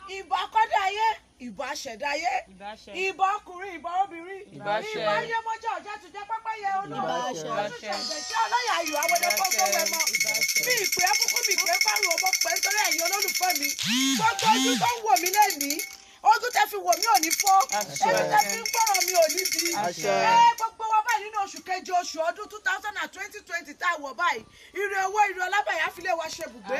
ìbà akọ́dá ayé, ìbà aṣẹ̀dá ayé, ìbà ọkùnrin, ìbà obìnrin, ìbà ayé mọ́jọ́ ọjọ́ tó jẹ́ pápá yẹ olóòwò, ọtúnṣe ìgbẹ̀ṣẹ́ ọlọ́yà ayò àwọn ẹ̀kọ́ tó wẹ̀ mọ́. Bí ìpè ẹkúkú mi pé fárùn ọmọ pẹ̀ nítorí ẹ̀yin olólùfẹ́ mi. Gbogbo ojú tó ń wò mí lẹ́nìí, ojú tẹ fi wò mí ò ní fọ́, ẹnu tẹ fi ń gbọ́rọ̀ mi ò ní di. Gbogbo wa báyìí nínú oṣù kẹjọ oṣù ọdún 2020 tá a wọ̀ báyìí, ire owó ire ọlábàyà fi lè wá ṣe bùgbé.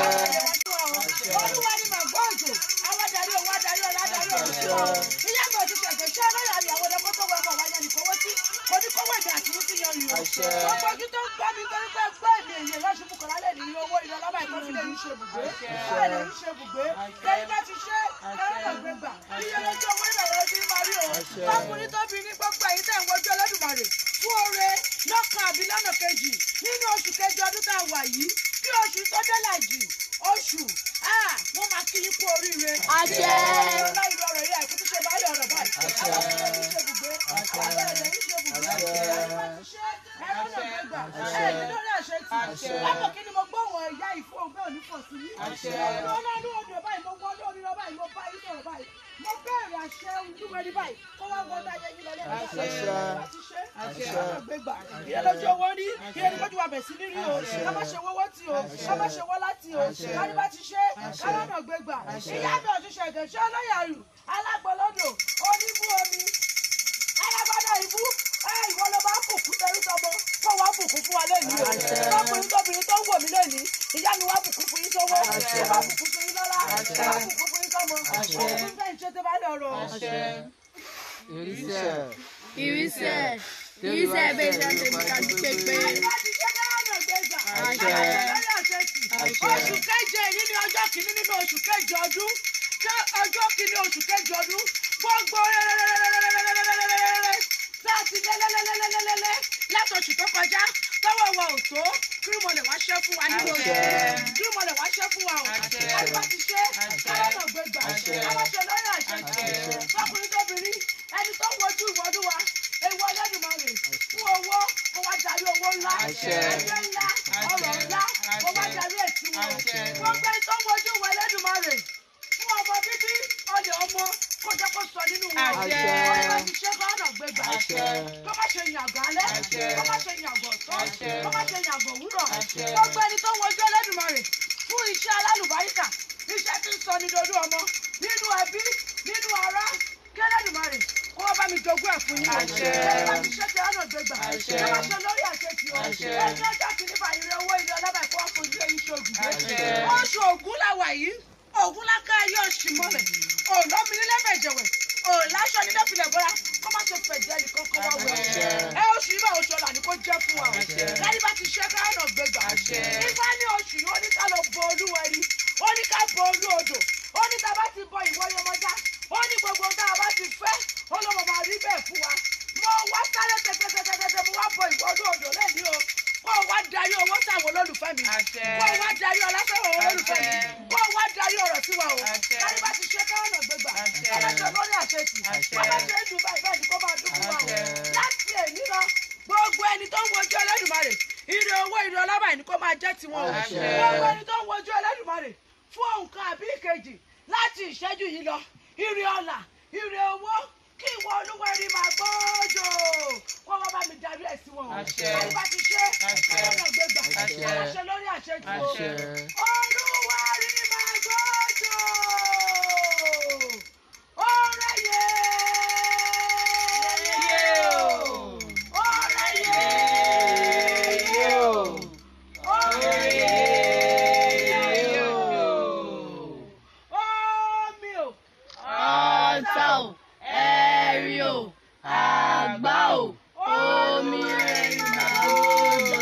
Olúwa ni màá gbọ́ òjò, àwọn adarí owó adarí ọlá adarí ọ̀rọ̀ sí wa. Ilé ẹ̀gbọ́n ti ṣẹ̀ṣẹ̀ ṣẹ́ lọ́yà ni àwọn ọ̀dọ́kọ́ tó wẹ̀ mọ̀ wáyé ní kọ́wọ́ sí, kò ní kọ́wọ́ èdè àti wúsí yan yìí o. Gbogbo ojú tó ń gbọ́ mi torí pé gbọ́ èmi èyí lọ́sùn bùkọ́lá lè ní ire owó ire ọlábàyà tó fi lè ní ṣe bùgbé. Bẹ́ẹ̀ lè ní ṣe bùgbé. Kẹ́yìn bá ti ṣe kẹ́yìn náà gbé gbà. Iye lójú owó ìbẹ̀rẹ̀ ojú máa rí o. Ọkùnrin tó fi ní gbogbo ẹ̀yin tẹ̀ ń wojú Olódùmarè fún oore lọ́kàn àbí lọ́nà kejì nínú oṣù kẹjọ ọdún tá a wà yìí kí oṣù tó délà jù oṣù wọ́n máa kí yín kú oríire. Àṣẹ. Ọlá ìlú ọ̀rọ̀ yìí àìkú tó ṣe báyọ̀ ọ̀rọ̀ báyìí. Àwọn ọ̀rọ̀ yìí ṣe bùgbé. Àwọn ọ̀rọ̀ yìí ṣe bùgbé. Ẹ̀rọ náà gbé gbà. Ẹ̀yìn lórí àṣẹ tì. Lábọ̀ kí ni mo gbóhùn ẹ̀yà ìfún ògbé òní pọ̀ sí yín. Ọlọ́run odò báyìí mo wọlé orí lọ báyìí mo bá yín sọ̀rọ̀ báyìí. Mo bẹ̀rẹ̀ àṣẹ olúwẹ̀rí báyìí kó wá wọlé ayé yín lọ́lẹ́ ìyẹlójú owó rí ìyẹn ní kójú wa bẹ̀ sí ní rí o ká má ṣe wọ́wọ́ tí o ká má ṣe wọ́ láti o kárí bá ti ṣe kálọ́nà gbégbà ìyá mi ọ̀tún ṣẹ̀gẹ̀ ṣé ọlọ́yàrú alágbọ̀lọ́dọ̀ oníbú omi alágbádá ibú ìwọ ló bá bùkún tẹrú tọmọ kó wàá bùkún fún wa lónìí o tọkùnrin tóbìnrin tó ń wò mí lónìí ìyá mi wàá bùkún fún yín sówó wàá bùkún fún yín lọ́lá wàá bùkún fún yín tọmọ òkùnkùn fẹ́ ìṣe tó bá lè ọ̀rọ̀. Ìrísẹ̀ bẹ́ẹ̀ ṣe ń tẹ̀lé pé. Oṣù keje yìí ní ọjọ́ kìíní nínú oṣù keje ọdún ọjọ́ kìíní oṣù keje ọdún gbogbo láti lẹ́lẹ́lẹ́lẹ́lẹ́lẹ́ láti oṣù tó kọjá tọ́wọ́ wa ò tó kírìmọ̀lẹ̀ wá ṣẹ́ fún wa nínú oṣù kírìmọ̀lẹ̀ wá ṣẹ́ fún wa o àgbà ti ṣe kárọ̀nà gbégbà aláṣẹ lọ́rọ̀ àṣẹ fọkùnrin tóbìnrin ẹni tó wojú ìwọ́dún wa ewu Olódùmarè fún owó kó wá darí owó ńlá ẹgbẹ́ ńlá ọ̀rọ̀ ńlá kó wá darí ètí wọn gbogbo ẹni tó wojú ìwọ Olódùmarè fún ọmọ bíbí ọlẹ̀ ọmọ kó jẹ́ kó sọ nínú wọn ọ̀rọ̀ bá ti ṣe kárọ̀nà gbégbà kó má ṣe yàgò alẹ́ kó má ṣe yàgò ọ̀sán kó má ṣe yàgò òwúrọ̀ gbogbo ẹni tó wojú Olódùmarè fún iṣẹ́ alálùbáríkà iṣẹ́ tí ń sọ ní dodo ọmọ nínú ẹbí nínú ará kí Olódùmarè kó wá bá mi jogún ẹ̀ fún yín. Ẹ bá ti ṣe ti ọ̀nà gbégbà. Ẹ bá ṣe lórí àṣẹ tí o. Ẹni ọjọ́ kìíní bá ire owó ire ọlọ́bà kó wá fojú ẹyin ṣe ògùn. Oṣù Ògún la wà yìí. Ògún láká ayé oṣù mọ́lẹ̀. Òlómi nílẹ̀ fẹ̀jẹ̀wẹ̀. Òláṣọ nílẹ̀ filẹ̀ bọ́ra. Kó má ṣe fẹ̀jẹ̀ nìkan kó wá wẹ̀. Ẹ oṣù yìí bá oṣù ọ̀la ni kó jẹ́ fún wa. Lẹ́yìn bá ti ṣe káyọ̀nà gbégbà. Ifá ní oṣù yìí ó ní ká lọ bọ Olúwẹ̀rí. Ó ní ká bọ Olú Odò. Ó ní ká bá ti bọ Ìwọ Yemọja. Ó ní gbogbo tá a bá ti fẹ́ olóòmọ máa rí bẹ́ẹ̀ fún wa mo wá sáré tẹtẹtẹtẹtẹ mo wá bọ Ìwọ́dù Odò lẹ́ni o kó o wá darí owó sáwọn olólùfẹ́ mi kó o wá darí ọlá sáwọn olólùfẹ́ mi kó o wá darí ọ̀rọ̀ sí wa o kárí bá ti ṣe káwọn gbégbà ọlọ́sọ lórí àṣetì bàbá ṣe é dùn báyìí báyìí kó máa dùn fún wa o láti èmi lọ gbogbo ẹni tó ń wojú Olódùmarè ire owó ire ọlọ́bàá ni kó máa jẹ́ tiwọn o gbogbo ẹni tó ń wojú Olódùmarè fún nǹkan àbí ìkejì láti ìṣẹ́jú yìí lọ ire ọlà ire owó kí ìwọ Olúwẹ̀rí máa gbọ́dọ̀ kó wọ́n bá mi darí ẹ̀ sí wọn o kárí bá ti ṣe ọ̀nà gbégbà ọ̀ṣẹ́ lórí àṣẹ tí o Olúwẹ̀rí máa gbọ́dọ̀ ọ̀rẹ́ yẹ ọ̀rẹ́ yẹ ọ̀rẹ́ yẹ. Ẹ̀rí o, àgbá o, omi ẹ̀rí máa ń lò.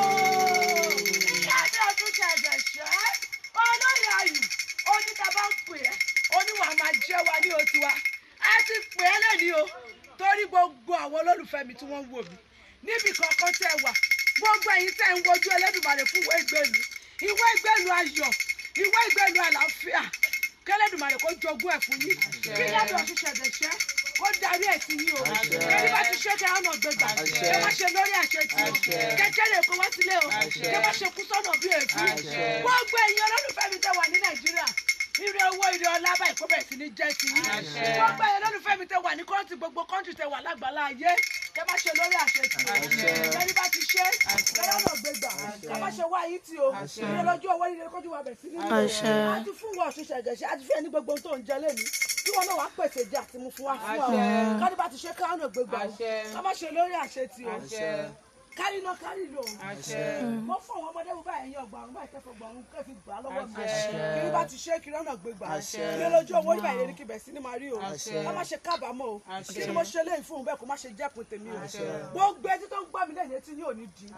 Ìyá mi ọdún ṣẹ̀dẹ̀ ṣẹ́, olóyè ayù, oníta bá ń pè ẹ́, oníwà máa jẹ́ wa ní oṣù wa. A ti pè é lẹ́ni o, torí gbogbo àwọn olólùfẹ́ mi tí wọ́n ń wò mí. Níbi kankan tẹ́ wà, gbogbo ẹ̀yin tẹ́ ń wojú Olódùmarè fún ìwé ìgbélu ayọ̀, ìwé ìgbélu àlàáfíà. K'Ẹlẹ́dùmarè kó jogún ẹ̀ fún yín kí yàtọ̀ ọ̀ṣun ṣẹ̀dẹ̀ ṣẹ́ kó darí ẹ̀ sí yín o kẹ́ni bá ti ṣe kẹ́ ọ̀nà gbégbà kẹ́ má ṣe lórí àṣẹ tí o kẹ́kẹ́ lè kó wá sílé o kẹ́ má ṣe kú sọ́nà bí èkú gbogbo ẹ̀yin olólùfẹ́ mi tẹ́ wà ní Nàìjíríà ire owó ire ọlá báyìí kó bẹ̀rẹ̀ sí ní jẹ́ ti yín. Gbogbo ẹ̀yẹ lólùfẹ́ mi tẹ wà ní kọ́ńtì gbogbo kọ́ńtì tẹ wà lágbàlá ayé. Kẹ má ṣe lórí àṣẹ tì o. Kẹ́ni bá ti ṣe kẹ́yọ́ náà gbégbà. Ká má ṣe wá yìí tì o. Ìyẹn lọ́jọ́ owó líle kójú wa bẹ̀rẹ̀ sí ní ilé. A ti fún wọn òṣìṣẹ́ gẹ̀ṣẹ́, a ti fẹ́ ní gbogbo ohun tó ń jẹ lẹ́nu. Kí wọn náà wá pèsè jẹ àti mu fún wa fún wa. Kẹ́ni bá ti ṣe kẹ́yọ́ náà gbégbà o. Ká má ṣe lórí àṣẹ tì o. Kárí náà kárí lò. Mo fún àwọn ọmọdé bùbá ẹ̀yìn ọgbà ọ̀run báyìí kẹfọ gbọ̀run kẹfì gbà lọ́wọ́ mi. Kí bá ti ṣe kí lọ́nà gbégbà. Kí lójú owó ìgbà yẹn ní kí bẹ̀ sí ní máa rí o. Ká má ṣe kábàámọ̀ o. Kí ni mo ṣe léyìn fún un bẹ́ẹ̀ kó má ṣe jẹ́kun tèmi o. Gbogbo etí tó ń gbọ́ mi lẹ́yìn etí yóò ní di.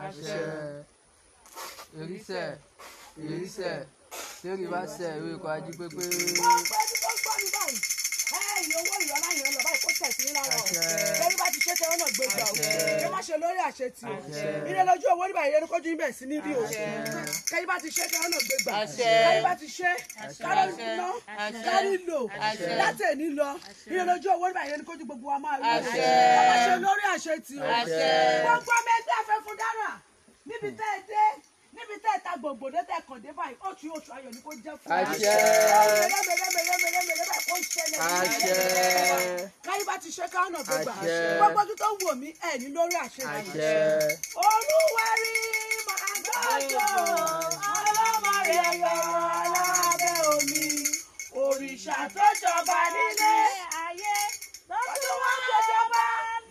Ìrísẹ̀ lórí bá ṣe ìwé ikọ̀ ají pépé. Gbogbo etí tó ń gbọ́ mi báyìí. Ẹ̀yìn owó ìyọ́lá yẹn lọ báyìí kó tẹ̀ sí lára o. Lórí bá ti ṣe tẹ ọ̀nà gbégbá o. Kí má ṣe lórí àṣẹ tì o. Ilé lójú owó nígbà yẹn kójú ibẹ̀ sí ní rí o. Kẹ́yìn bá ti ṣe tẹ ọ̀nà gbégbá. Kẹ́yìn bá ti ṣe kárí ná kárí lò láti èní lọ. Ilé lójú owó nígbà yẹn kójú gbogbo wa máa rí o. Kí má ṣe lórí àṣẹ tì o. Gbogbo ọmọ ẹgbẹ́ afẹ́ fún dára níbi tẹ́ ẹ dé. Níbi tẹ́ ẹ ta gbòǹgbòdé tẹ́ ẹ kàn dé báyìí, oṣù ayọ̀ ni kò jẹ́ fún wa. Mẹ́rẹ́mẹ́rẹ́mẹ́rẹ́mẹ́rẹ́ báyìí kò ń ṣẹlẹ̀. Káyí bá ti ṣe káwọn náà gbégbá. Gbogbo ojú tó ń wò mí ẹ̀ ní lórí àṣẹ. Olúwẹ̀rí máa gbọ́dọ̀ ọlọ́mọ rẹ̀ yọ lábẹ́ omi. Òrìṣà tó jọba nílé ayé tó tún wá jọba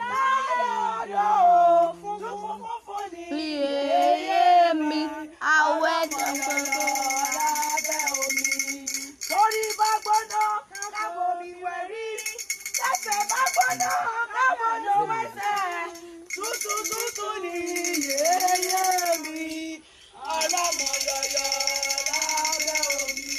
láàárọ̀ fún ní Iye mi, àwẹ̀ tuntun. lábẹ́ omi. Torí bá gbóná kábọ̀ mi wẹ̀rí. Tẹ̀sẹ̀ bá gbóná kábọ̀ ló wẹ̀sẹ̀. Tútù ni yéyé mi. Ọlọ́mọ yọ̀yọ̀ lábẹ́ omi.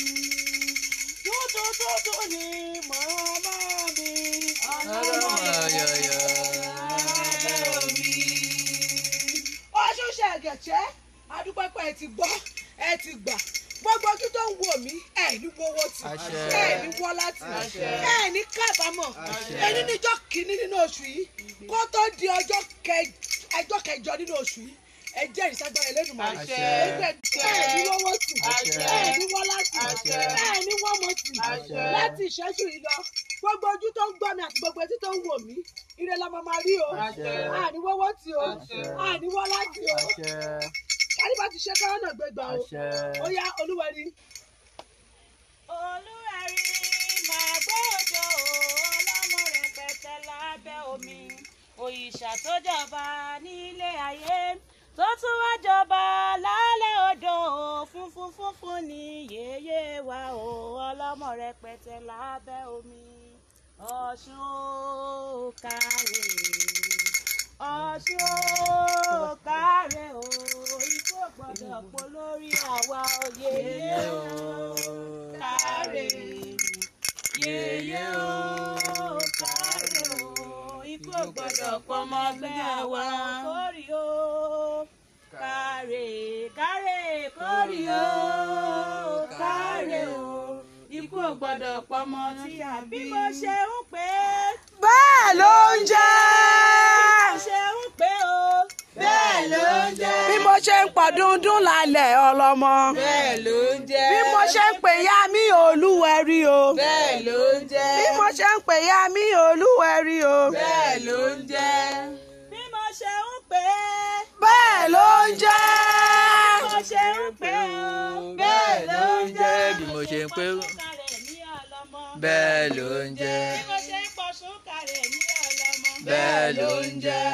Tútù ni màmá mi. Ọlọ́mọ yọ̀yọ̀ lábẹ́ omi. Oṣù ṣẹ̀gẹ̀ṣẹ́ adúpẹ́pẹ́ ẹ ti gbọ́ ẹ ti gbà gbogbo ojú tó ń wò mí ẹ ní wọ́wọ́ tì ẹ ní wọ́lá tì ẹ ní kábàámọ̀ ẹni níjọ́ kìíní nínú oṣù yìí kó tó di ọjọ́ kẹjọ nínú oṣù yìí ẹ jẹ́ ìsagbára Ẹlẹ́dùmarè ẹ ní wọ́wọ́ tì ẹ ní wọ́lá tì ẹ ní wọ́mọ tì láti ìṣẹ́jú yìí lọ gbogbo ojú tó ń gbọ́ mi àti gbogbo etí tó ń wò mí ire la máa rí o àní wọ́wọ́ tì o àní wọ́lá tì o kárí bá ti ṣe káwọn náà gbégbá o ó yá Olúwẹ̀rí. Olúwẹ̀rí máa gbé òjò ọlọ́mọ rẹpẹtẹ lábẹ́ omi. Òrìṣà tó jọba nílé ayé tó tún wá jọba lálẹ́ odò funfun ní yèyé wa o ọlọ́mọ rẹpẹtẹ lábẹ́ omi. Ọ̀ṣun ó káre Ọ̀ṣun ó káre o ikú ò gbọ́dọ̀ pọ̀ lórí àwa yèyé o káre yèyé o káre o ikú ò gbọ́dọ̀ pọ̀ mọ́ gbẹ́ àwa kórì o káre kórì o káre o ikú ò gbọ́dọ̀ pọ̀ mọ́ tí a bí mo ṣe ń pè é. Bẹ́ẹ̀ ló ń jẹ́. Ṣe ń pè ó. Bẹ́ẹ̀ ló ń jẹ́. Bí mo ṣe ń pọ̀ dúndún lálẹ́ ọlọ́mọ. Bẹ́ẹ̀ ló ń jẹ́. Bí mo ṣe ń pè ya mí Olúwẹ̀rí o. Bẹ́ẹ̀ ló ń jẹ́. Bí mo ṣe ń pè ya mí Olúwẹ̀rí o. Bẹ́ẹ̀ ló ń jẹ́. Bí mo ṣe ń pè é. Bẹ́ẹ̀ ló ń jẹ́. Bí mo ṣe ń pè ó. Bẹ́ẹ̀ ló ń jẹ́. Bí mo ṣe ń pè ó. Bẹ́ẹ̀ ló ń jẹ́. Bẹ́ẹ̀ ló ń jẹ́. Bí mo ṣe ń pọ̀ sùnkàrẹ̀ ní ọlọ́mọ. Bẹ́ẹ̀ ló ń jẹ́.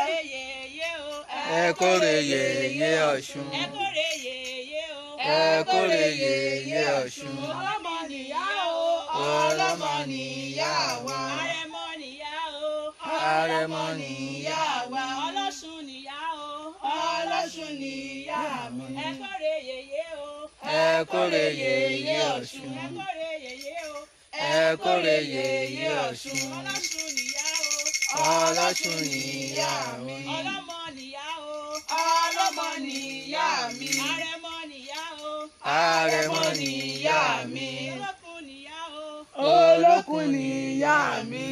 Ẹ kórè yèyé Ọ̀ṣun. Ẹ kórè yèyé o. Ẹ kórè yèyé Ọ̀ṣun. Ọlọ́mọ nìyá o. Ọlọ́mọ nìyá wa. Àrẹ̀mọ nìyá o. Àrẹ̀mọ nìyá wa. Ọlọ́ṣun nìyá o. Ọlọ́ṣun nìyá mi. Ẹ kórè yèyé o. Ẹ kórè yèyé Ọ̀ṣun. Ẹ kórè yèyé o. Ẹ kórè yèyé Ọ̀ṣun. Ọlọ́ṣun nìyá o. Ọlọ́ṣun nìyá mi. Ọlọ́mọ nìyá o. Ọlọ́mọ nìyá mi. Àrẹ̀mọ nìyá o. Àrẹ̀mọ nìyá mi. Olókun nìyá o. Olókun nìyá mi.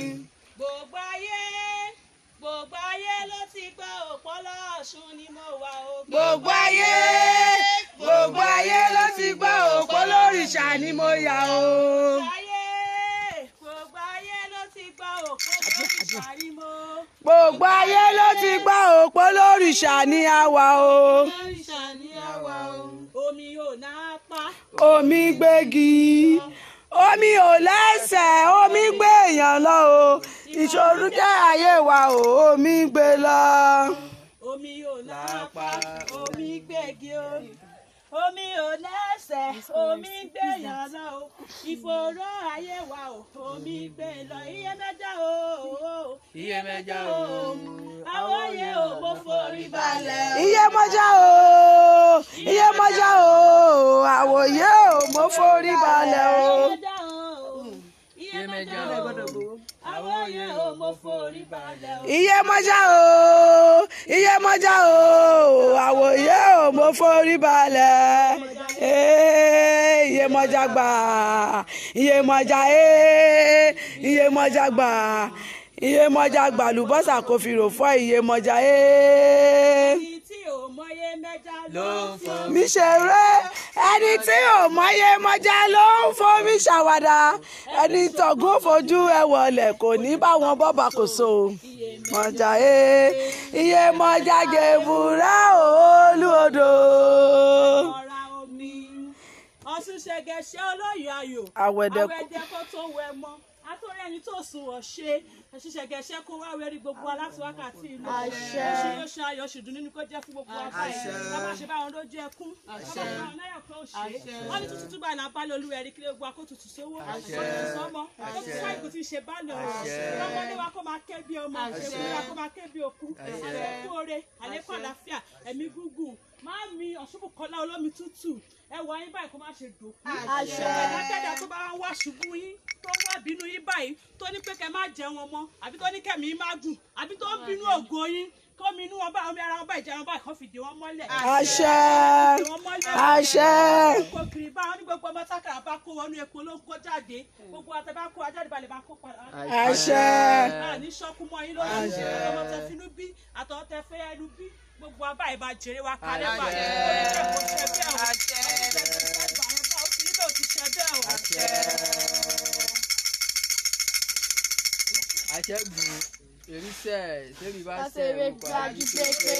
Gbogbo ayé ló ti gbọ́ òpólọ́ Ọ̀ṣun ni mo wà o. Gbogbo ayé ló ti gbọ́ òpó lóríṣà ni mo yà o. gbogbo ayé ló ti gbọ́ òpó lórìṣà ní àwa o. Omi ò nápa. Omi gbégi. Omi ò lẹ́sẹ̀, omi gbé èèyàn lọ o. Ìṣòro jẹ́ ayé wa o, omi gbé lọ. Omi ò nápa, omi gbégi o. Omi ò lẹ́sẹ̀, omi gbé èèyàn lọ o. Ìfòòró ayé wa o, omi gbé lọ. Iyèméjì o, iyèméjì o. Àwọn oyè ò mo forí balẹ̀. Iyèméjì o, iyèméjì o. Àwọn oyè ò mo forí balẹ̀ o. Iyèméjì o. Àwọn oyè ò mo forí balẹ̀ o. Iyèméjì o, iyèméjì o. Àwọn oyè ò mo forí balẹ̀. Iyèméjì gbà. Iyèméjì Iyèméjì gbà. Iyèméjì gbà lùbọ́sà kò fi rò fọ́ Iyèméjì Ẹni tí ò mọyé mẹ́ja ló ń fọ́. mi ṣeré ẹni tí ò mọyé mọjá ló ń fomi ṣàwàdà ẹni tọ̀gún fojú ẹ wọlé kò ní báwọn bọ́bà kò so mọ̀jà Iyèméjì gèbúrà olúodò. Ọ̀rá omi Ọ̀ṣun ṣẹ̀gẹ̀ṣẹ̀ olóyè ayò Àwẹ̀dẹ kó tó wẹ mọ́ àtọ́rẹ́ ẹni tó sùn wọ̀ ṣe ṣẹ̀gẹ̀ṣẹ̀ kó wá wẹ́rí gbogbo aláti wákàtí ìlú oṣù yóò ṣe ayọ̀ ṣùdùn nínú kó jẹ́ fún gbogbo àbáyé bàbá ṣe báwọn lójú ẹkún bàbá ṣe báwọn náírà kan ṣe wọ́n ní tuntun túbà náà bá lólu ẹ̀rí kí ló gbọ́ kó tutù sówó kó tutù sọ́mọ kó tutù sáìkù tí ń ṣe bá lọ ọmọdé wa kó máa ké bí ọmọ ọmọdé wa kó máa ké bí okú àlékún oore àlékún àlàáfíà ẹ̀mí gúngùn máa mi Ọ̀ṣunbùkọ́lá olómi tútù ẹwà yín báyìí kó má ṣe dòkú ẹ̀dákẹ́dà tó bá wá ṣubú yín tó wá bínú yín báyìí tó ní pé kẹ́ má jẹ wọn mọ́ àbí tó ní kẹ́mi má gùn àbí tó ń bínú ògo yín kó mi inú wọn báyìí omi ara wọn báyìí jẹ wọn báyìí kó fìdí wọn mọ́lẹ̀. àṣẹ àṣẹ. kò kiri báwọn ní gbogbo ọmọ sákàrà bá kó wọnú epo ló ń kó jáde gbogbo àtẹ bá kó ajáde balẹ̀ bá kó padà. àṣẹ. ní sọ́kú mọ́ yín lójú ọmọ tẹ finú bí àtọ̀ tẹ fẹ́ ẹnu bí gbogbo abá ìbá jèrè wa kalẹ̀ báyìí kò ṣe bẹ́ẹ̀ o àṣẹ́gun eríṣẹ́ sẹ́rí bá ṣe Àṣẹ ìgbàjú pépé.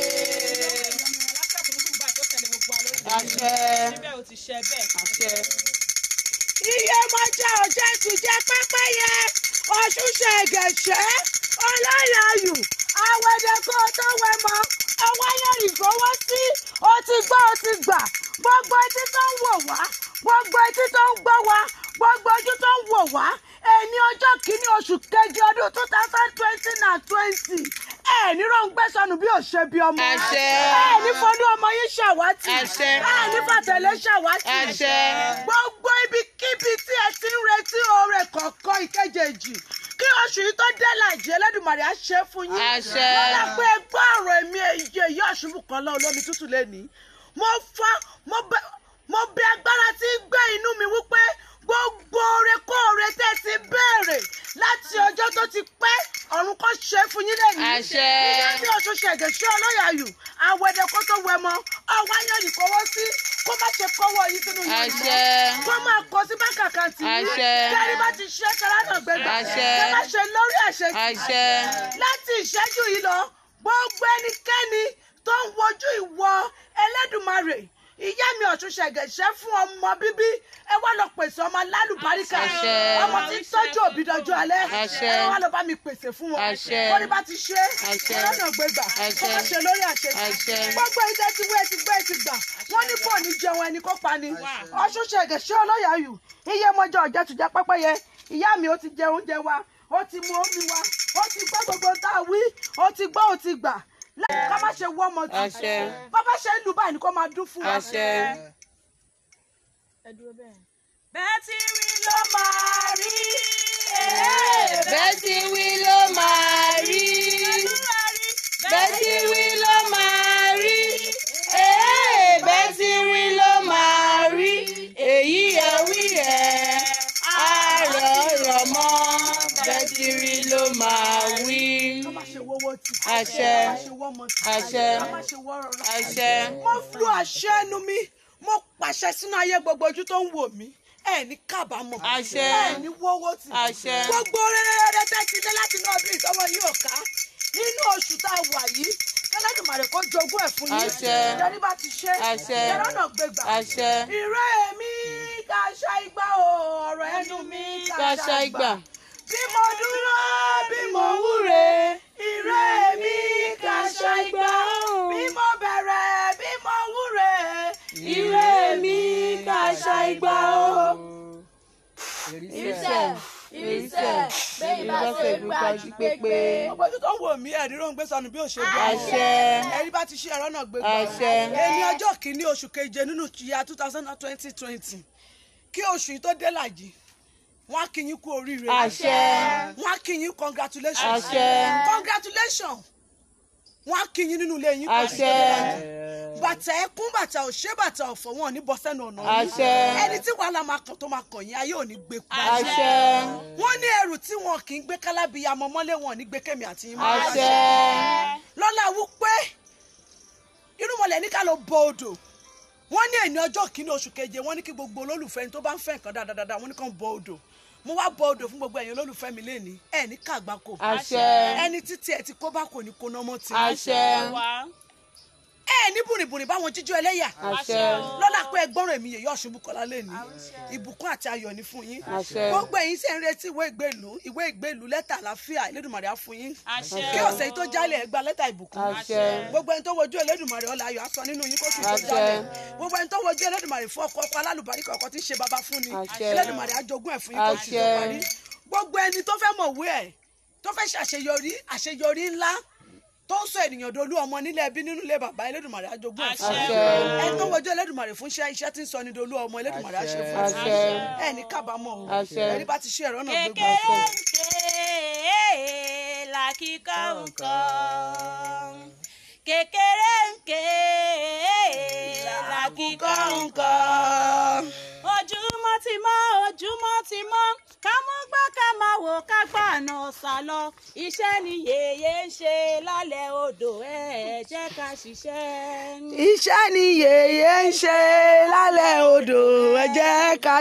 Iyèméjì ọjọ́ ti jẹ́ pẹ́pẹ́yẹ Ọ̀ṣun ṣẹ̀gẹ̀ṣẹ̀ olóyè ayù àwẹ̀dẹ kó tó wẹ̀ mọ́ ọwọ́ yẹn ìfowó sí ó ti gbọ́ ó ti gbà gbogbo etí tó ń wò wá gbogbo etí tó ń gbọ́ wá gbogbo ojú tó ń wò wá ẹni ọjọ́ kìíní oṣù kejì ọdún 2020 ẹni ròǹgbẹ sọnù bí ò ṣe bí ọmọ ẹni fọnú ọmọ yín ṣàwátì ẹni fàtẹlẹ ṣàwátì gbogbo ibikíbi tí ẹ ti ń retí oore kọ̀ọ̀kan ìkejì kí oṣù yìí tó dé láìjẹ́ Ẹlẹ́dùmarè á ṣe fún yín lọ́la pé gbọ́ ọ̀rọ̀ èmi èyí Ọ̀ṣunbùkọ́lá olómi tútù lẹ́ni mo bẹ agbára tí ń gbé inú mi wípé gbogbo oore kóore tẹ́ ti béèrè láti ọjọ́ tó ti pẹ́ ọ̀run kó ṣe fún yín lẹ́yìn. nígbà tí Ọ̀ṣun ṣẹ̀gẹ̀ṣẹ̀ olóyè ayù àwẹ̀dẹ kó tó wẹ̀ mọ́ ọwọ́ ayọ̀ nìkọ́wọ́ sí kó má ṣe kọ́wọ́ yìí sínú yìí mọ́ kó máa kọ sí báńkì àkáǹtì yìí kẹ́rí bá ti ṣe kẹ́ránà gbẹgbẹ́ kẹ́ má ṣe lórí ẹ̀ṣẹ̀ tì láti ìṣẹ́jú yìí lọ gbogbo ẹnikẹ́ni tó ń wojú ìwọ Ẹlẹ́dùmarè ìyá mi Ọ̀ṣun ṣẹ̀gẹ̀ṣẹ̀ fún ọmọ bíbí ẹ wá lọ pèsè ọmọ alálùbáríkà ọmọ tí ń tọ́jú òbí dọjọ́ alẹ́ ẹ wá lọ bá mi pèsè fún wọn wọ́n ní bá ti ṣe lọ́nà gbégbà kó má ṣe lórí àṣẹ gbogbo ìdẹ ti wé ti gbé ti gbà wọ́n ní kò ní jẹun ẹni kó pa ni Ọ̀ṣun ṣẹ̀gẹ̀ṣẹ̀ olóyè ayù Iyèméjì ọ̀jẹ̀ tún jẹ́ pẹ́pẹ́yẹ ìyá mi ó ti jẹ oúnjẹ wa ó ti mu omi wa ó ti gbọ́ gbogbo tá a wí ó ti gbọ́ ó ti gbà ká má ṣe wọ́ ọmọ tù bàbá ṣe ń lù báyìí ni kó máa dún fún wa. bẹ́ẹ̀ tí wí ló máa rí bẹ́ẹ̀ tí wí ló máa rí bẹ́ẹ̀ tí wí ló máa rí bẹ́ẹ̀ tí wí ló máa rí èyí ẹ wí ẹ àrọ̀rọ̀ mọ́ bẹ́ẹ̀ tí wí ló máa wí. àṣẹ àṣẹ. mo flu àṣẹ ẹnu mi mo pàṣẹ sínú ayé gbogbo ojú tó ń wò mí ẹ ní kábàámọ̀ Àṣẹ. ẹ ní wọ́wọ́ tì Àṣẹ. gbogbo rere tẹ́tí lé láti inú ọdún ìtọ́wọ́ yìí ò ká nínú oṣù tá a wà yìí kẹlẹ́dùnmarè kó jogún ẹ̀ fún yín Àṣẹ. ìrẹ́ni bá ti ṣe Àṣẹ. ìrọ́nà gbégbà Àṣẹ. ìrẹ́ mi kàṣà ìgbà o ọ̀rọ̀ ẹnu mi Kàṣà ìgbà. bí mo dúró bí mo wúre ìrẹ́ mi kàṣà ìgbà bí mo bẹ̀rẹ̀ bí mo wúre ìrẹ́ mi kàṣà ìgbà o. ìrísẹ̀ Ìrísẹ̀. Bẹ́ẹ̀ bá ṣe gbájú pépé. ọgbọ́n tó ń wò mí ẹ̀rí ló ń gbé sọnù bí òṣèlú Àṣẹ. ẹ̀rí bá ti ṣe ẹ̀rọ náà gbégbá Àṣẹ. èyí ọjọ́ kìíní oṣù keje nínú ìyá 2020 kí oṣù yìí tó dé làjì wọ́n á kí yín kú oríire Àṣẹ. wọ́n á kí yín congratulations Àṣẹ. congratulations wọ́n á kí yín nínú ilé yín Àṣẹ. bàtà ẹkún bàtà òṣè bàtà ọ̀fọ̀ wọn ò ní bọ́ sẹ́nu ọ̀nà yín Àṣẹ. ẹni tí wàhálà máa kàn tó máa kàn yín ayé ò ní gbé pa Àṣẹ. wọ́n ní ẹrù tí wọn kì í gbé kálábíyà mọ́mọ́lé wọn ò ní gbé kémi àti yín mọ́ Àṣẹ. lọ́la wípé irúnmọlẹ̀ ní ká lọ bọ odò wọ́n ní ẹni ọjọ́ kìíní oṣù keje wọ́n ní kí gbogbo olólùfẹ́ ní tó bá ń fẹ́ nǹkan dáadáa wọ́n ní kàn bọ odò mo wá bọ odò fún gbogbo ẹ̀yin olólùfẹ́ mi lénìí ẹ̀ ní kàgbákò Àṣẹ. ẹni títí ẹ ti kó bá kò ní kó ná mọ́ ti Àṣẹ. ẹ ní bùrìbùrì báwọn jíjó ẹlẹ́yà Àṣẹ. lọ́la pé ẹgbọ́n èmi yèyí ọ̀ṣunbù kọ́lá lénìí ìbùkún àti ayọ̀ ní fún yín Àṣẹ. gbogbo ẹ̀yin sì ń retí ìwé ìgbélú lẹ́tà àlàáfíà Elédùmarè á fún yín kí ọ̀sẹ̀ yìí tó jálẹ̀ ẹ gba lẹ́tà ìbùkún Àṣẹ. gbogbo ẹni tó wojú Elédùmarè ọlá ayọ̀ á sọ nínú yín kó sì tó Àṣẹ. jálẹ̀ gbogbo ẹni tó wojú Elédùmarè fún ọkọ alálùbáríkà ọkọ tí ń ṣe bàbá fún ni Àṣẹ. Elédùmarè á jogún ẹ̀ fún yín kó sì tó Àṣẹ. parí gbogbo ẹni tó fẹ́ mọ̀wé ẹ̀ tó fẹ́ àṣeyọrí ńlá tó ń sọ ènìyàn dolú ọmọ nílé ẹbí nínú ilé bàbá Elédùmarè á jogún ẹ̀ fún Àṣẹ. ẹni tó wojú Elédùmarè fún iṣẹ́ tí ń sọ ní dolú ọmọ Elédùmarè á ṣe fún Àṣẹ. ẹ ní kábàámọ̀ o Àṣẹ. ẹni bá ti ṣe ẹ̀rọ náà gbégbá kékeré ń ké làkìkọ nǹkan kékeré ń ké làkìkọ nǹkan ojúmọ́ ti mọ́ ká mú gbá ká máa wò ká gbàna sálọ iṣẹ́ ni yèyé ń ṣe lálẹ́ odò ẹ jẹ́ ká ṣiṣẹ́. iṣẹ́ ni yèyé ń ṣe lálẹ́ odò ẹ jẹ́ ká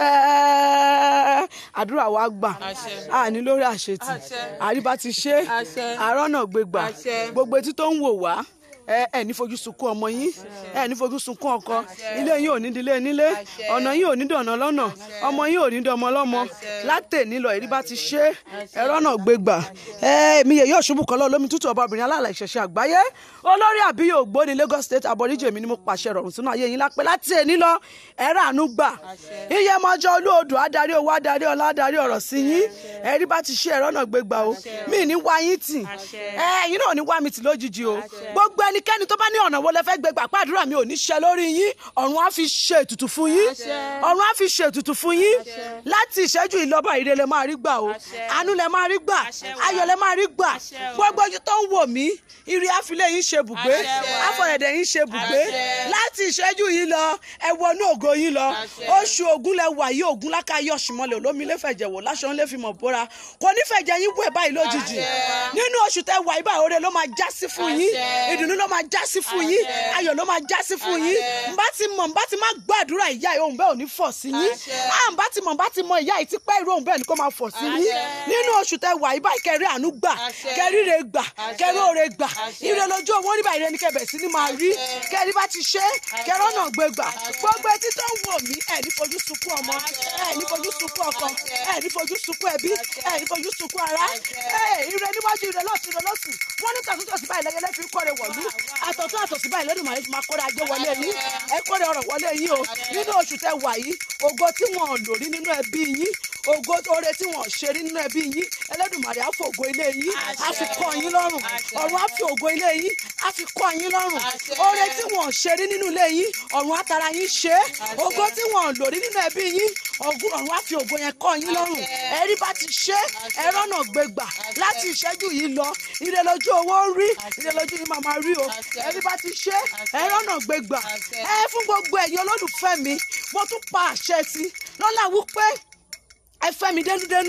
ṣiṣẹ́. àdúrà wa gbà àní lórí àṣetì àríbá ti ṣe àrọ́nà gbégbà gbogbo etí tó ń wò wá ẹ ní fojú sunkún ọmọ yín ẹ ní fojú sunkún ọkọ ilé yín ò ní dilé nílé ọ̀nà yín ò ní dọ̀nà lọ́nà ọmọ yín ò ní dọmọ lọ́mọ látẹ̀ní lọ èrí bá ti ṣe ẹ̀rọ náà gbégbà èmi yèyí ọ̀ṣunbù kọ́lá olómi tútù ọba obìnrin aláàlá ìṣẹ̀ṣẹ̀ àgbáyé olórí àbíyè ògbóni Lagos State Aborigine mi ni mo pàṣẹ rọrùn sínú ayé yín lápẹ́ láti èní lọ ẹ̀rọ àánú gbà iye mọ́jọ́ olóòdù adarí owó adarí ọlá adarí ọ̀rọ̀ sí yín ẹ̀rí bá ti ṣe ẹ̀rọ náà gbégbà o mí ní wá yín tì ẹ̀yin náà ní wá mi tì lójijì o gbogbo ẹnikẹ́ni tó bá ní ọ̀nà wo lẹ fẹ́ gbégbà pàdúrà mi ò ní ṣe lórí yín ọ̀run á fi ṣe ètùtù fún yín ọ̀run á fi ṣe ètùtù fún yín láti ìṣẹ́jú ìlọ́bà ire lẹ máa rí gbà o àánú lẹ máa rí gbà ayọ̀ lẹ máa rí gbà gbogbo ojú tó ń wò mí ire àfilẹ̀ yín ṣe bùgbé àfọ̀rẹ̀dẹ̀ yín ṣe bùgbé láti ìṣẹ́jú yìí lọ ẹ wọnú ògo yín lọ oṣù Ògún lẹ wà yí Ògún lákàyè ọ̀ṣìmọ́lẹ̀ olómi lẹ́fẹ̀jẹ̀ wò láṣọ ńlẹ́ fi mọ̀ bóra kò nífẹ̀jẹ̀ yín wú ẹ̀ báyìí lójijì nínú oṣù tẹ wà yí báyìí oore ló máa já sí fún yín ìdùnnú ló máa já sí fún yín ayọ̀ ló máa já sí fún yín nbá ti má gbàdúrà ìyá yìí òun bẹ́ẹ̀ ò ní fọ̀ sí yín nbá ti mọ ìyá yìí ti pẹ́ irú òun bẹ́ẹ̀ ni kó máa fọ̀ sí yín nínú oṣù tẹ wà yí báyìí kẹrí àánú gbà kẹrí ire gbà kẹrí oore gbà ire lójú owó níbà ire ní kẹbẹ̀ sí ni máa rí kẹrí bá ti ṣe kẹrọ náà gbé gbà gbogbo etí tó ń wò mí ẹ ní fojú sunkún ọmọ ẹ ní fojú sunkún ọkọ ẹ ní fojú sunkún ẹbí ẹ ní fojú sunkún ara ire níwájú ire lọ́sùn ire lọ́sùn wọ́n ní tàtúntàtù báyìí lẹ́gẹ́lẹ́ fi kọ́re wọ̀lú àtọ̀tún àtọ̀sí báyìí lẹ́nu màá máa kọ́re ajé wọlé yín ẹ kọ́re ọ̀rọ̀ wọlé yín o nínú oṣù tẹ wà yìí ògo tí wọn ò lò rí nínú ẹbí yín ògo oore tí wọn ò ṣe rí nínú ẹbí yín Ẹlẹ́dùmarè á fi ògo ilé yín á fi kọ́ yín lọ́rùn ọ̀run á fi ògo ilé yín á fi kọ́ yín lọ́rùn oore tí wọn ò ṣe rí nínú ilé yín ọ̀run á tara yín ṣe ògo tí wọn ò lò rí nínú ẹbí yín ọ̀run á fi ògo yẹn kọ́ yín lọ́rùn ẹ̀rí bá ti ṣe ẹ̀rọ náà gbégbà láti ìṣẹ́jú yìí lọ ire lójú owó ń rí ire lójú ni màmá rí o ẹ̀rí bá ti ṣe ẹ̀rọ náà gbégbà fún gbogbo ẹ̀yin olólùfẹ́ mi mo tún pa àṣẹ sí lọ́la wípé ẹ fẹ́ mi dénúdénú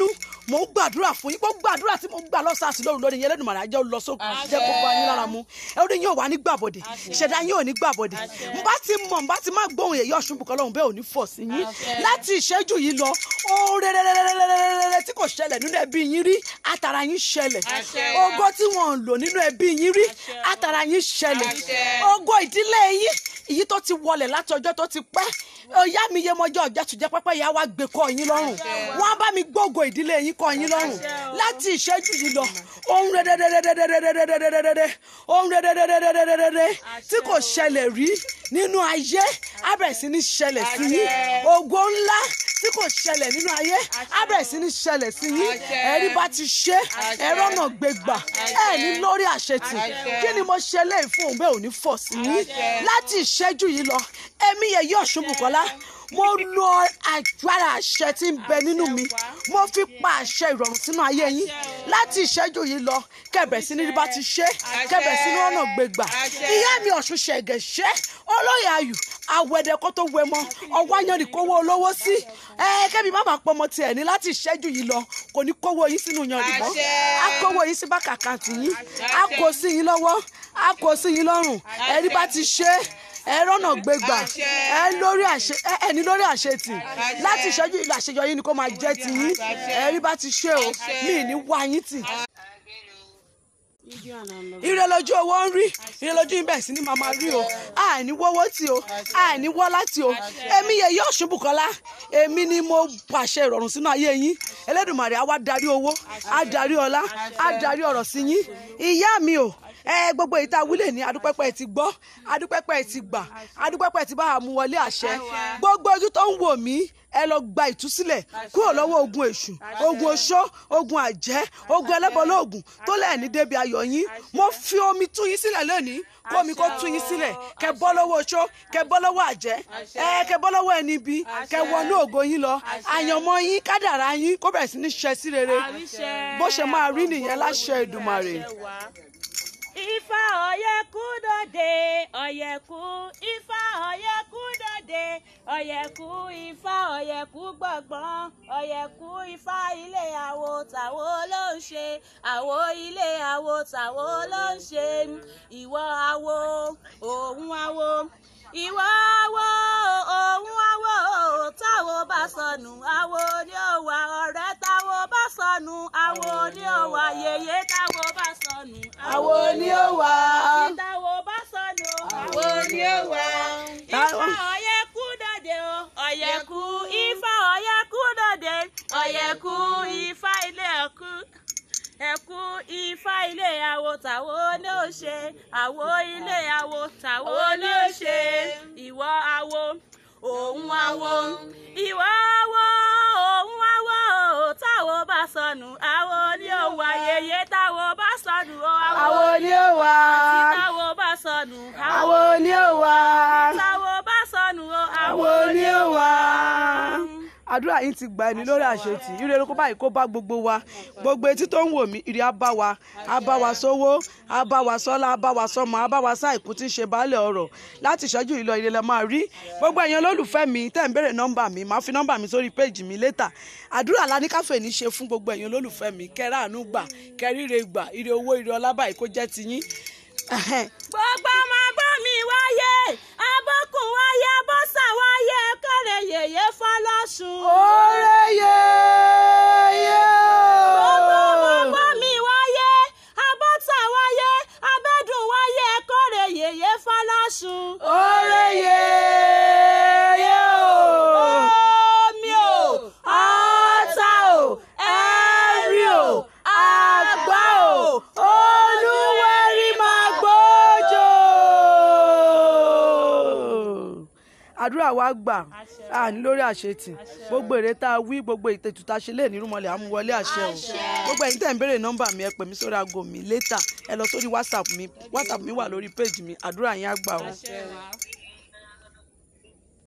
mo gbàdúrà fún yín gbogbo àdúrà tí mo gbà lọ́sàásì lóru lórí yẹn Elédùmarè á jẹ́ ó lọ sókè jẹ́ gbogbo ayé lára mu ẹ̀rọ yín ò wá ní gbàbọ̀dẹ̀ ìṣẹ̀dá yín ò ní gbàbọ̀dẹ̀ n bá ti má gbóhùn Yèyé Ọ̀ṣunbùkọ́lá ọ̀hún bẹ́ẹ̀ ò ní fọ̀ sí yín láti ìṣẹ́jú yìí lọ ohun rere tí kò ṣẹlẹ̀ nínú ẹbí yín rí àtàrà yín ṣẹlẹ̀ ògo tí wọ́n ń lò nínú ẹbí yín rí àtàrà yín ṣẹlẹ̀ ògo ìdílé yín èyí tó ti wọlẹ̀ láti ọjọ́ tó ti pẹ́ ọ̀yá mi yé mọ́jọ́ ọ̀jẹ̀tùjẹ́ pẹ́pẹ́ ìyá wa gbé kọ́ yín lọ́rùn wọ́n á bá mi gbógo ìdílé yín kọ́ yín lọ́rùn láti ìṣẹ́jú yìí lọ ohun rere tí kò ṣẹlẹ̀ rí nínú ayé á bẹ̀rẹ̀ sí ní ṣẹlẹ̀ sí yín ògo ńlá tí kò ṣẹlẹ̀ nínú ayé á bẹ̀rẹ̀ sí ní ṣẹlẹ̀ sí yín ẹ̀rí bá ti ṣe ẹ̀rọ náà gbégbà ẹ̀ ní lórí àṣetì kí ni mo ṣe léyìí fún òun bẹ́ẹ̀ ò ní fọ̀ sí yín láti ìṣẹ́jú yìí lọ èmi Yèyé Ọ̀ṣunbùkọ́lá mo lo agbára àṣẹ tí ń bẹ nínú mi mo fi pa àṣẹ ìrọ̀rùn sínú ayé yín láti ìṣẹ́jú yìí lọ kẹ̀bẹ̀ sí ní bá ti ṣe kẹ̀bẹ̀ sí ní ọ̀nà gbégbà ìyá mi Ọ̀ṣun ṣẹ̀gẹ̀ṣẹ́ olóyè ayù àwẹ̀dẹ̀ kó tó wẹ mọ́ ọwọ́ ayanrìn kówó olówó sí kẹ́mi má bàa pọmọ tiẹ̀ ní láti ìṣẹ́jú yìí lọ kò ní kówó yín sínú yanrìn mọ́ á kówó yín sí bákà àkáǹtì yín á kó sí yín lọ́wọ́ á kó sí yín lọ́rùn ẹ̀rí bá ti ṣe ẹ̀rọ̀nà gbégbà ẹni lórí àṣetì láti ìṣẹ́jú ìlú àṣeyọrí ni kó máa jẹ́ ti yín ẹ̀rí bá ti ṣe o mí ní wá yín tì. ire lójú owó ń rí ire lójú ibẹ̀ sí ni màmá rí o àìní wọ́wọ́ tì o àìní wọ́ láti o èmi Yèyé Ọ̀ṣunbùkọ́lá èmi ni mo pàṣẹ ìrọ̀rùn sínú ayé yín Elédùmarè á wá darí owó á darí ọlá á darí ọ̀rọ̀ sí yín ìyá mi o gbogbo ìta wílé ní adúpẹ́pẹ́ ti gbọ́ adúpẹ́pẹ́ ti gbà adúpẹ́pẹ́ ti bá àmú wọlé àṣẹ gbogbo ojú tó ń wò mí ẹ lọ gba ìtúsílẹ̀ kúrò lọ́wọ́ ogun èṣù ogun oṣó ogun àjẹ́ ogun ẹlẹ́bọlóògùn tó lẹ́ẹ̀ní débi ayọ̀ yín mo fi omi tú yín sílẹ̀ lónìí kó omi kó tú yín sílẹ̀ kẹ́ bọ́ lọ́wọ́ oṣó kẹ́ bọ́ lọ́wọ́ àjẹ́ kẹ́ bọ́ lọ́wọ́ ẹni bí kẹ́ wọnú ògo yín lọ àyànmọ́ yín kádàrá yín kó bẹ̀rẹ̀ sí ní ṣẹ sí rere bó ṣe máa rí nìyẹn láṣẹ Èdùmàrè. Ifá Ọ̀yẹ́kú dòde Ọ̀yẹ́kú Ifá Ọ̀yẹ́kú dòde Ọ̀yẹ́kú Ifá Ọ̀yẹ́kú gbọ̀ngbọ̀n Ọ̀yẹ́kú Ifá ilé àwo tàwo ló ń ṣe àwo ilé àwo tàwo ló ń ṣe ìwọ àwo òun àwo ìwọ àwo òun àwo táwo bá sọnù àwo ni ó wà ọ̀rẹ́ táwo bá sọnù àwo ni ó wà yèyé táwo bá sọnù àwo ni ó wà táwo bá sọnù àwo ni ó wà. Ifá Ọ̀yẹ́kú dòde o Ọ̀yẹ́kú Ifá Ọ̀yẹ́kú dòde Ọ̀yẹ́kú Ifá ilé ẹ̀kú Ifá ilé àwo tàwo ní ó ṣe àwo ilé àwo tàwo ní ó ṣe ìwọ àwo òun àwo ìwọ àwo òun àwo táwo bá sọnù àwo ni ó wà yèyé táwo bá sọnù àwo ni ó wà táwo bá sọnù àwo ni ó wà táwo bá sọnù àwo ni ó wà. àdúrà yín ti gba ẹni lórí àṣetì ire kó báyìí kó bá gbogbo wa gbogbo etí tó ń wò mí ire á bá wa sówó á bá wa sọ́lá á bá wa sọ́mọ á bá wa sáìkú tí ń ṣe baálẹ̀ ọ̀rọ̀ láti ìṣẹ́jú ìlọ ire lẹ máa rí gbogbo ẹ̀yin olólùfẹ́ mi tẹ́ ń béèrè nọ́mbà mi máa fi nọ́mbà mi sórí péjì mi létà àdúrà láníkàfẹ́ ní ṣe fún gbogbo ẹ̀yin olólùfẹ́ mi kẹ́ráàánú gbà kẹ́ríre gbà ire owó ire ọlá báyìí kó jẹ́ tiyín. gbogbo ọmọ gbọ́ mi wáyé abọ́kùn wáyé abọ́sà wáyé kọ́rẹ́ yèyé fọlọ́sùn. Oore yèyé o. gbogbo ọmọ gbọ́ mi wáyé abọ́sà wáyé abẹ́dùn wáyé kọ́rẹ́ yèyé fọlọ́sùn. Oore yèyé o. Omi o Ọ̀tá o ẹ̀rí o àgbá o olúwẹ̀rí máa gbójò. àdúrà wa gbà ní lórí àṣetì gbogbo èrè tá a wí gbogbo ìtètù tá a ṣe lè nírúmọlẹ̀ àmúwọlé àṣẹ o gbogbo ẹ̀yin tẹ́ ń béèrè nọ́mbà mi ẹ pè mí sórí aago mi létà ẹ lọ sórí whatsapp mi wà lórí péjì mi àdúrà yín á gbà o.